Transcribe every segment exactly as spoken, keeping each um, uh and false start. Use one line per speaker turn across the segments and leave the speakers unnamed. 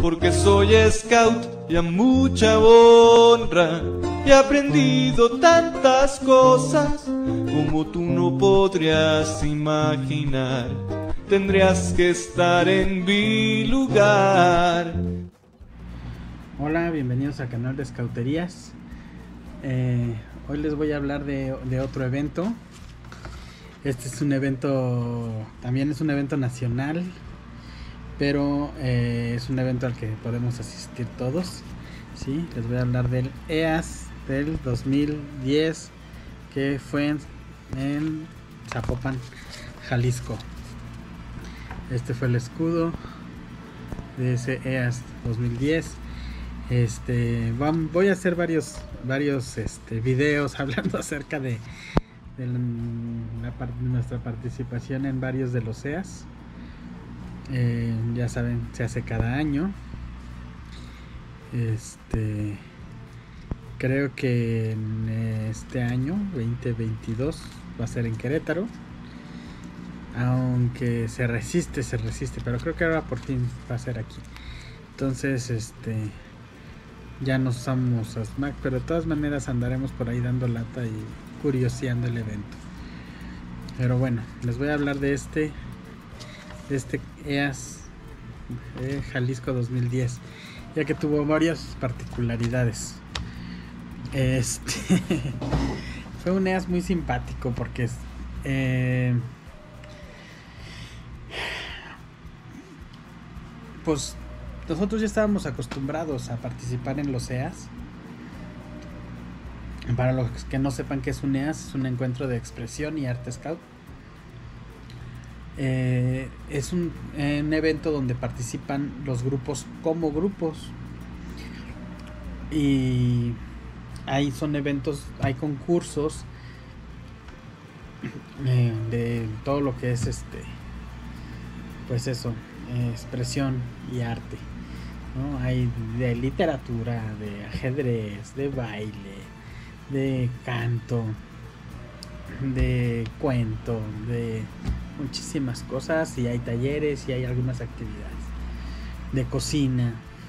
porque soy scout y a mucha honra he aprendido tantas cosas como tú no podrías imaginar. Tendrías que estar en mi lugar.
Hola, bienvenidos al canal de Scouterías. Eh, hoy les voy a hablar de, de otro evento. Este es un evento, también es un evento nacional, pero eh, es un evento al que podemos asistir todos. ¿Sí? Les voy a hablar del E A S del dos mil diez, que fue en, en Zapopan, Jalisco. Este fue el escudo de ese E A S dos mil diez. Este, voy a hacer varios, varios este, videos hablando acerca de, de, la, de nuestra participación en varios de los E A S. Eh, ya saben, se hace cada año. Este, creo que en este año veinte veintidós va a ser en Querétaro. Aunque se resiste, se resiste, pero creo que ahora por fin va a ser aquí. Entonces, este, ya no usamos a S M A C, pero de todas maneras andaremos por ahí dando lata y curioseando el evento. Pero bueno, les voy a hablar de este, de este E A S de Jalisco dos mil diez, ya que tuvo varias particularidades. Este fue un E A S muy simpático porque eh, pues nosotros ya estábamos acostumbrados a participar en los E A S. Para los que no sepan qué es un E A S, es un encuentro de expresión y arte scout. Eh, es un, un evento donde participan los grupos como grupos. Y ahí son eventos, hay concursos eh, de todo lo que es este, pues eso, eh, expresión y arte, ¿no? Hay de literatura, de ajedrez, de baile, de canto, de cuento, de muchísimas cosas, y hay talleres y hay algunas actividades de cocina.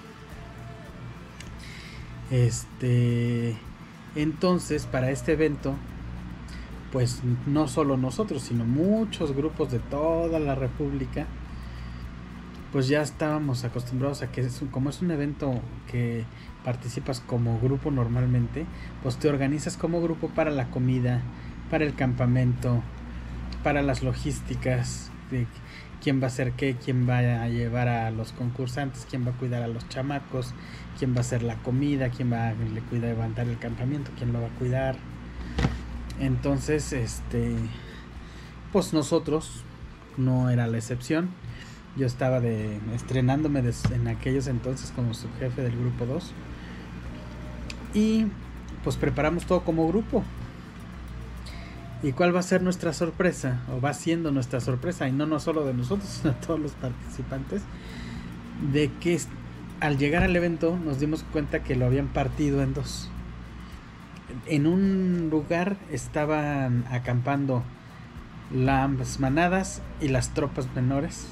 Este, entonces para este evento, pues no solo nosotros, sino muchos grupos de toda la República, pues ya estábamos acostumbrados a que es un, como es un evento que participas como grupo normalmente, pues te organizas como grupo para la comida, para el campamento, para las logísticas de quién va a hacer qué, quién va a llevar a los concursantes, quién va a cuidar a los chamacos, quién va a hacer la comida, quién va a le cuida levantar el campamento, quién lo va a cuidar. Entonces, este, pues nosotros no era la excepción. Yo estaba de estrenándome de, en aquellos entonces como subjefe del grupo dos. Y pues preparamos todo como grupo. ¿Y cuál va a ser nuestra sorpresa? O va siendo nuestra sorpresa, y no, no solo de nosotros, sino de todos los participantes, de que al llegar al evento nos dimos cuenta que lo habían partido en dos. En un lugar estaban acampando las manadas y las tropas menores.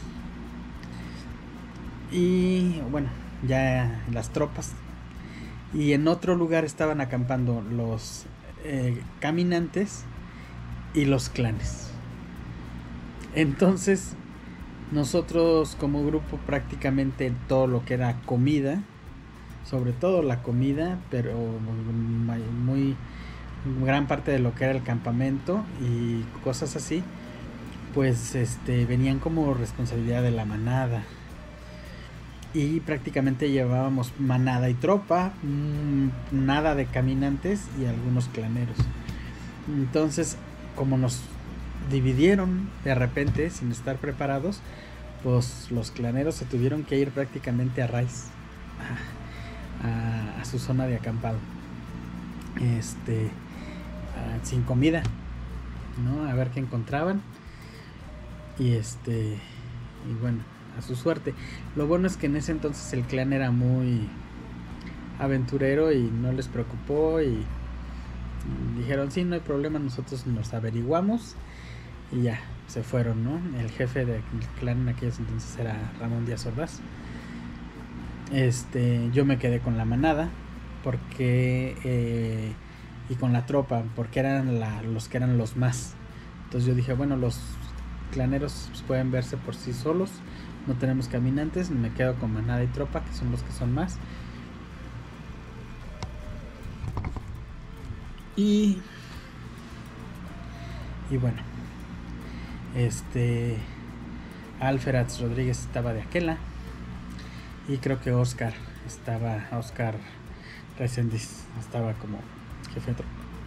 Y bueno, ya las tropas. Y en otro lugar estaban acampando los eh, caminantes y los clanes. Entonces nosotros como grupo prácticamente todo lo que era comida, sobre todo la comida, pero muy, muy gran parte de lo que era el campamento y cosas así, pues este venían como responsabilidad de la manada. Y prácticamente llevábamos manada y tropa, mmm, nada de caminantes y algunos claneros. Entonces, como nos dividieron de repente sin estar preparados, pues los claneros se tuvieron que ir prácticamente a raíz a, a, a su zona de acampado, este a, sin comida, ¿no? A ver qué encontraban. Y este y bueno, a su suerte. Lo bueno es que en ese entonces el clan era muy aventurero y no les preocupó, y dijeron sí, no hay problema, nosotros nos averiguamos, y ya se fueron, ¿no? El jefe del clan en aquellos entonces era Ramón Díaz Ordaz. Este, yo me quedé con la manada porque eh, y con la tropa porque eran la, los que eran los más. Entonces yo dije, bueno, los claneros pues, pueden verse por sí solos, no tenemos caminantes, me quedo con manada y tropa, que son los que son más. Y y bueno, este Alferaz Rodríguez estaba de aquela y creo que Oscar estaba, Oscar Reséndiz estaba como jefe de tropa.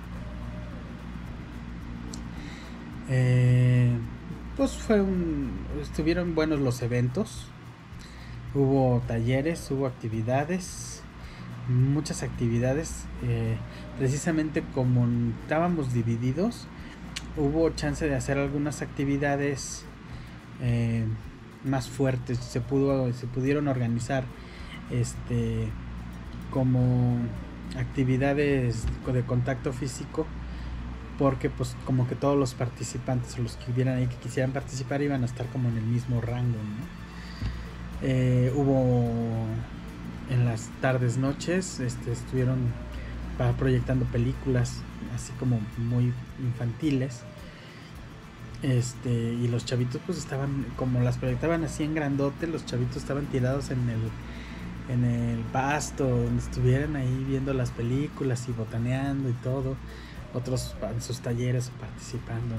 Eh, pues fue un, estuvieron buenos los eventos, hubo talleres, hubo actividades, muchas actividades, eh, precisamente como estábamos divididos, hubo chance de hacer algunas actividades eh, más fuertes, se pudo, se pudieron organizar este como actividades de contacto físico, porque pues como que todos los participantes o los que hubieran ahí que quisieran participar iban a estar como en el mismo rango, ¿no? Eh, hubo en las tardes noches este, estuvieron proyectando películas así como muy infantiles, este y los chavitos pues estaban, como las proyectaban así en grandote, los chavitos estaban tirados en el en el pasto donde estuvieran ahí viendo las películas y botaneando y todo, otros en sus talleres participando.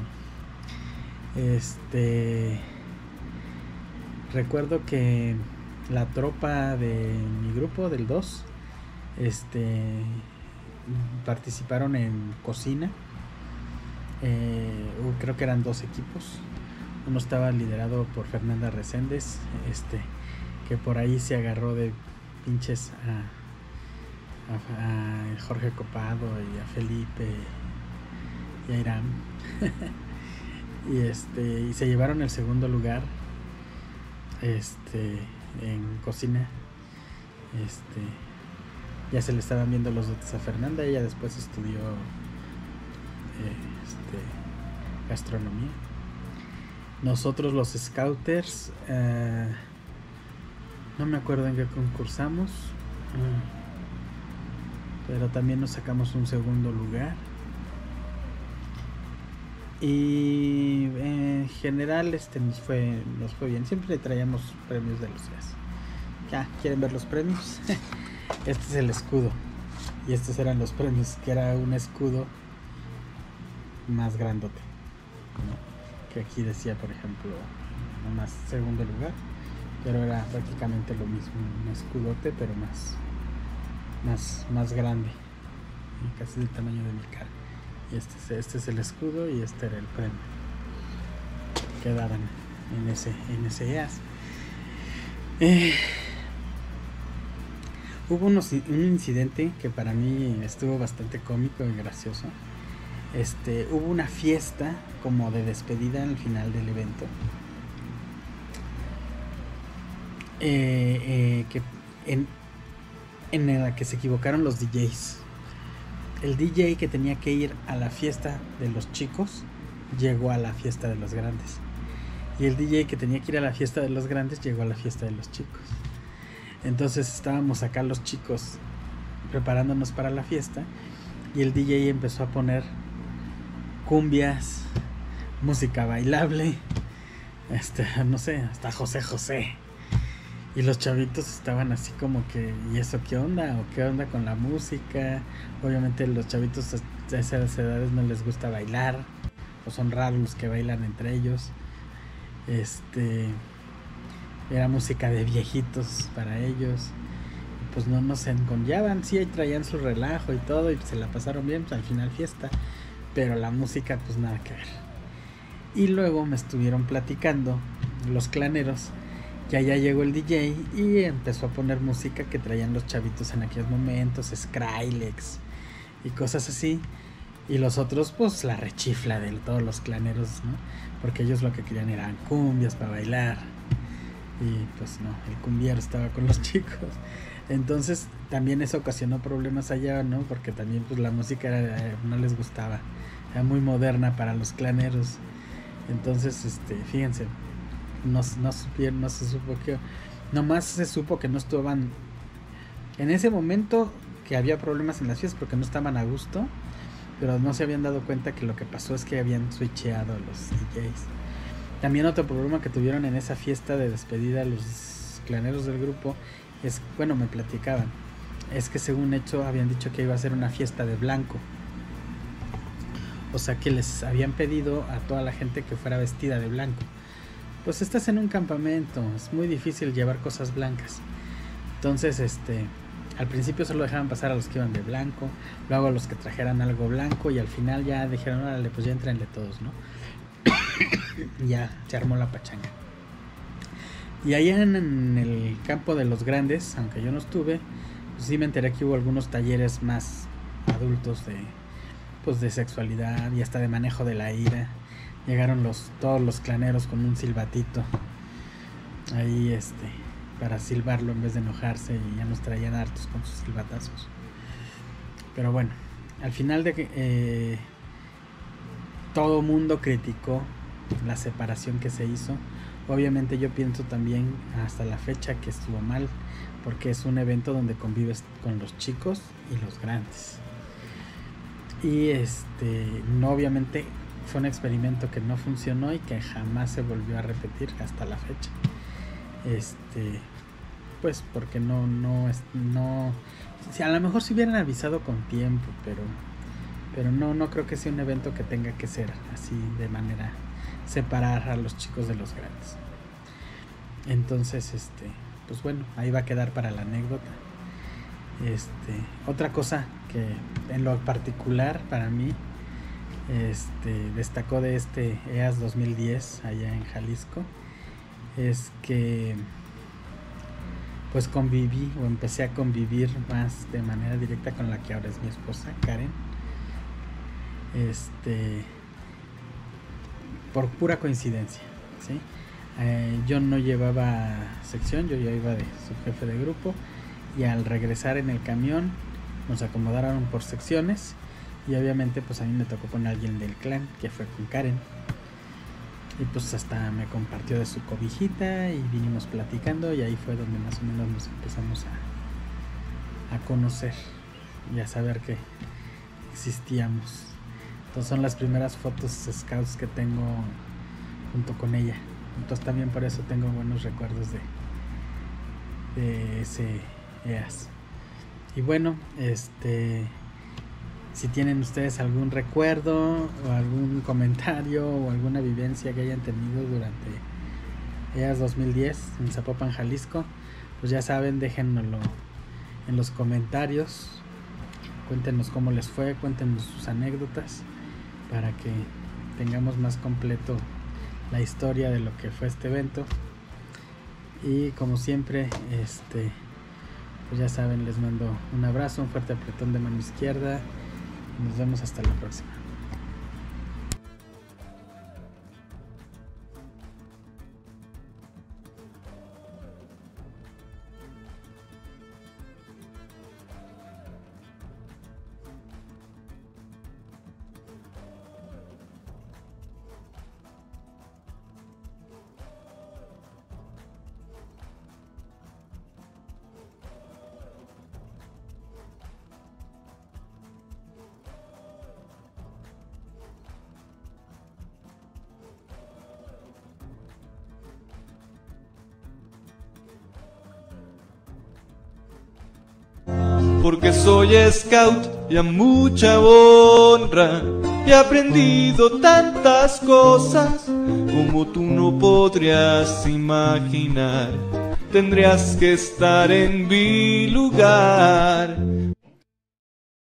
Este recuerdo que la tropa de mi grupo del dos este participaron en cocina. Eh, creo que eran dos equipos. Uno estaba liderado por Fernanda Reséndez, este, que por ahí se agarró de pinches a, a, a Jorge Copado y a Felipe y a Irán. y este y se llevaron el segundo lugar este en cocina. Este ya se le estaban viendo los dotes a Fernanda. Ella después estudió este, gastronomía. Nosotros los scouters uh, no me acuerdo en qué concursamos, uh, pero también nos sacamos un segundo lugar. Y en general este nos fue nos fue bien. Siempre traíamos premios de los días. Ya, ¿quieren ver los premios? Este es el escudo. Y estos eran los premios, que era un escudo más grandote, ¿no? Que aquí decía, por ejemplo, más segundo lugar, pero era prácticamente lo mismo, un escudote, pero más más más grande, casi del tamaño de mi cara. Y este es, este es el escudo y este era el premio que daban en ese en ese E A S. Eh, hubo unos, un incidente que para mí estuvo bastante cómico y gracioso. Este, hubo una fiesta como de despedida al final del evento. Eh, eh, que en, en la que se equivocaron los D Js. El D J que tenía que ir a la fiesta de los chicos llegó a la fiesta de los grandes. Y el D J que tenía que ir a la fiesta de los grandes llegó a la fiesta de los chicos. Entonces estábamos acá los chicos preparándonos para la fiesta y el D J empezó a poner cumbias, música bailable, este, no sé, hasta José José. Y los chavitos estaban así como que, ¿y eso qué onda? ¿O qué onda con la música? Obviamente los chavitos de esas edades no les gusta bailar, o son raros los que bailan entre ellos. Este, era música de viejitos para ellos. Y pues no nos enconllaban, sí, traían su relajo y todo, y se la pasaron bien, pues al final fiesta. Pero la música, pues nada que ver. Y luego me estuvieron platicando los claneros que allá llegó el D J y empezó a poner música que traían los chavitos en aquellos momentos, Skrillex y cosas así. Y los otros, pues la rechifla de todos los claneros, ¿no? Porque ellos lo que querían eran cumbias para bailar. Y pues no, el cumbiero estaba con los chicos. Entonces también eso ocasionó problemas allá, ¿no? Porque también pues la música era, no les gustaba. Era muy moderna para los claneros. Entonces, este, fíjense, no, no supieron, no se supo qué, Nomás se supo que no estaban en ese momento, que había problemas en las fiestas porque no estaban a gusto, pero no se habían dado cuenta que lo que pasó es que habían switcheado los D Js. También otro problema que tuvieron en esa fiesta de despedida los claneros del grupo es, bueno, me platicaban, es que según hecho habían dicho que iba a ser una fiesta de blanco. O sea que les habían pedido a toda la gente que fuera vestida de blanco. Pues estás en un campamento, es muy difícil llevar cosas blancas. Entonces, este, al principio solo dejaban pasar a los que iban de blanco, luego a los que trajeran algo blanco, y al final ya dijeron, órale, pues ya entrenle todos, ¿no? Ya se armó la pachanga. Y allá en, en el campo de los grandes, aunque yo no estuve, pues sí me enteré que hubo algunos talleres más adultos de, pues de sexualidad y hasta de manejo de la ira. Llegaron los todos los claneros con un silbatito ahí, este, para silbarlo en vez de enojarse, y ya nos traían hartos con sus silbatazos. Pero bueno, al final de que eh, todo mundo criticó la separación que se hizo. Obviamente yo pienso también hasta la fecha que estuvo mal, porque es un evento donde convives con los chicos y los grandes. Y este, no, obviamente fue un experimento que no funcionó y que jamás se volvió a repetir hasta la fecha. Este, pues porque no, no, no, si a lo mejor si hubieran avisado con tiempo, pero, pero no, no creo que sea un evento que tenga que ser así de manera separar a los chicos de los grandes. Entonces, este, pues bueno, ahí va a quedar para la anécdota. Este, otra cosa que en lo particular para mí este, destacó de este E A S dos mil diez allá en Jalisco es que pues conviví o empecé a convivir más de manera directa con la que ahora es mi esposa, Karen. Este, por pura coincidencia, ¿sí? Eh, yo no llevaba sección, yo ya iba de subjefe de grupo, y al regresar en el camión nos acomodaron por secciones, y obviamente pues a mí me tocó con alguien del clan, que fue con Karen, y pues hasta me compartió de su cobijita y vinimos platicando, y ahí fue donde más o menos nos empezamos a, a conocer y a saber que existíamos. Entonces son las primeras fotos scouts que tengo junto con ella. Entonces también por eso tengo buenos recuerdos de, de ese E A S. Y bueno, este, si tienen ustedes algún recuerdo o algún comentario o alguna vivencia que hayan tenido durante E A S dos mil diez en Zapopan, Jalisco, pues ya saben, déjennoslo en los comentarios. Cuéntenos cómo les fue, cuéntenos sus anécdotas para que tengamos más completo la historia de lo que fue este evento. Y como siempre, este, pues ya saben, les mando un abrazo, un fuerte apretón de mano izquierda, y nos vemos hasta la próxima.
Porque soy scout y a mucha honra he aprendido tantas cosas como tú no podrías imaginar. Tendrías que estar en mi lugar